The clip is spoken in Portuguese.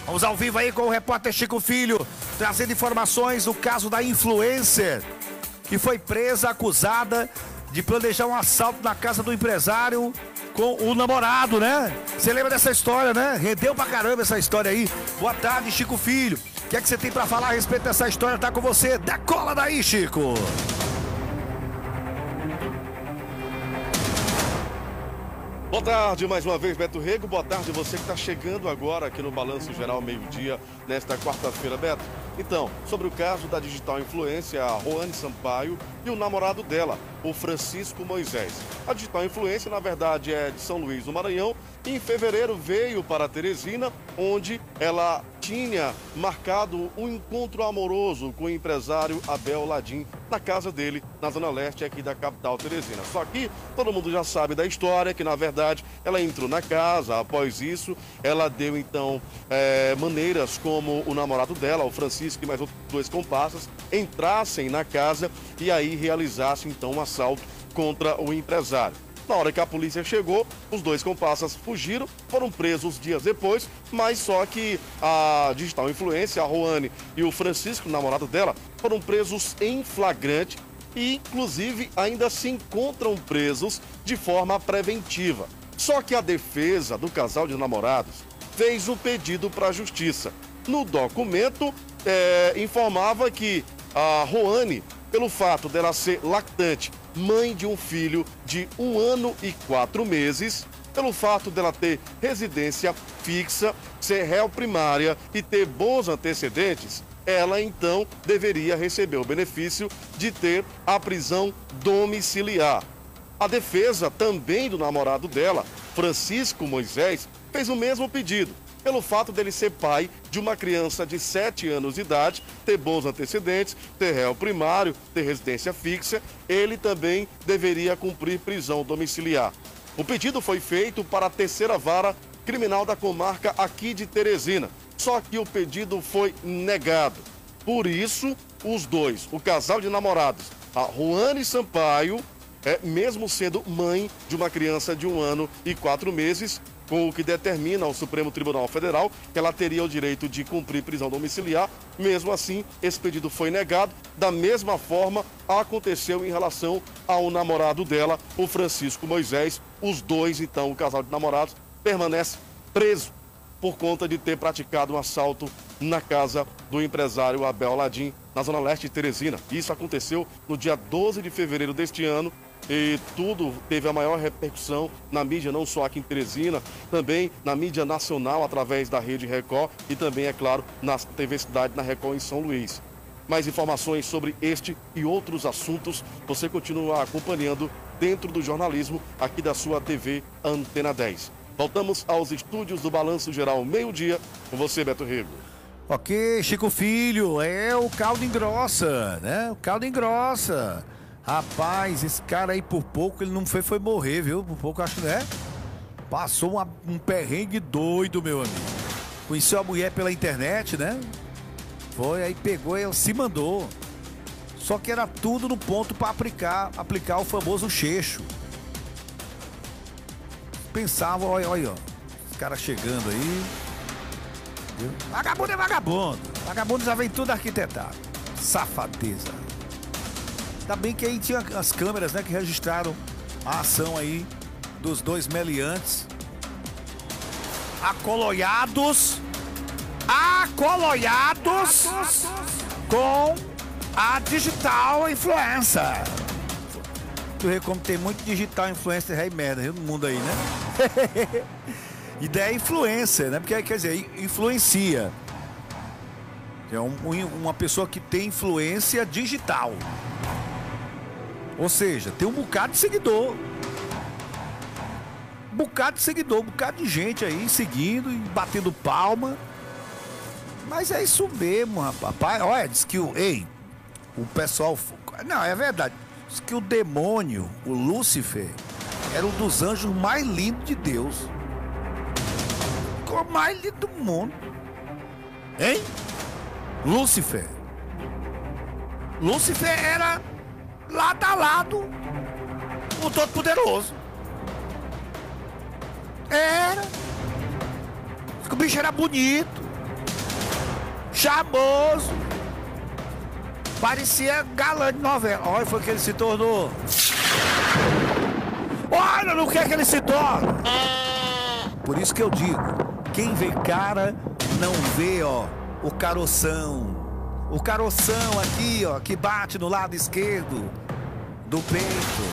Vamos ao vivo aí com o repórter Chico Filho, trazendo informações do caso da influencer, que foi presa, acusada de planejar um assalto na casa do empresário com o namorado, né? Você lembra dessa história, né? Rendeu pra caramba essa história aí. Boa tarde, Chico Filho. O que é que você tem pra falar a respeito dessa história? Tá com você. Decola daí, Chico. Boa tarde, mais uma vez, Beto Rego. Boa tarde, você que está chegando agora aqui no Balanço Geral Meio-Dia, nesta quarta-feira, Beto. Então, sobre o caso da digital influência, a Roane Sampaio e o namorado dela, o Francisco Moisés. A digital influência, na verdade, é de São Luís do Maranhão e em fevereiro veio para Teresina, onde ela tinha marcado um encontro amoroso com o empresário Abel Ladim na casa dele, na zona leste aqui da capital Teresina. Só que todo mundo já sabe da história, que na verdade ela entrou na casa, após isso ela deu então maneiras como o namorado dela, o Francisco e mais outros dois comparsas, entrassem na casa e aí realizassem então um assalto contra o empresário. Na hora que a polícia chegou, os dois comparsas fugiram, foram presos dias depois, mas só que a digital influência, a Roane e o Francisco, o namorado dela, foram presos em flagrante e, inclusive, ainda se encontram presos de forma preventiva. Só que a defesa do casal de namorados fez um pedido para a justiça. No documento, informava que a Roane, pelo fato dela ser lactante, mãe de um filho de 1 ano e 4 meses, pelo fato dela ter residência fixa, ser réu primária e ter bons antecedentes, ela então deveria receber o benefício de ter a prisão domiciliar. A defesa também do namorado dela, Francisco Moisés, fez o mesmo pedido. Pelo fato dele ser pai de uma criança de 7 anos de idade, ter bons antecedentes, ter réu primário, ter residência fixa, ele também deveria cumprir prisão domiciliar. O pedido foi feito para a 3ª Vara Criminal da comarca aqui de Teresina, só que o pedido foi negado. Por isso, os dois, o casal de namorados, a Roane Sampaio, mesmo sendo mãe de uma criança de 1 ano e 4 meses, com o que determina o Supremo Tribunal Federal que ela teria o direito de cumprir prisão domiciliar. Mesmo assim, esse pedido foi negado. Da mesma forma, aconteceu em relação ao namorado dela, o Francisco Moisés. Os dois, então, o casal de namorados, permanece preso por conta de ter praticado um assalto na casa do empresário Abel Ladim, na zona leste de Teresina. Isso aconteceu no dia 12 de fevereiro deste ano. E tudo teve a maior repercussão na mídia, não só aqui em Teresina, também na mídia nacional, através da Rede Record e também, é claro, na TV Cidade, na Record em São Luís. Mais informações sobre este e outros assuntos, você continua acompanhando dentro do jornalismo aqui da sua TV Antena 10. Voltamos aos estúdios do Balanço Geral Meio-Dia, com você, Beto Rego. Ok, Chico Filho, o caldo engrossa, né? O caldo engrossa. Rapaz, esse cara aí por pouco ele não foi morrer, viu? Por pouco acho que passou um perrengue doido, meu amigo. Conheceu a mulher pela internet, né? Foi, aí pegou e se mandou. Só que era tudo no ponto para aplicar o famoso cheixo. Pensava, olha, ó, os caras chegando aí. Viu? Vagabundo é vagabundo. Vagabundo já vem tudo arquitetado. Safadeza. Ainda bem que aí tinha as câmeras, né, que registraram a ação aí dos dois meliantes acoloiados com a digital influencer. Tu vê como tem muito digital influencer aí merda no mundo aí, né? Ideia é influencer, né? Porque quer dizer, influencia. É uma pessoa que tem influência digital. Ou seja, tem um bocado de seguidor. Um bocado de gente aí seguindo e batendo palma. Mas é isso mesmo, rapaz. Olha, diz que o pessoal... Não, é verdade. Diz que o demônio, o Lúcifer, era um dos anjos mais lindos de Deus. O mais lindo do mundo. Hein? Lúcifer. Lúcifer era... lado a lado o Todo-Poderoso. Era. O bicho era bonito, Charmoso. Parecia galã de novela. Olha, foi que ele se tornou. Olha no que é que ele se torna. Por isso que eu digo, quem vê cara não vê, ó, o caroção. O caroção aqui, ó, que bate no lado esquerdo do peito.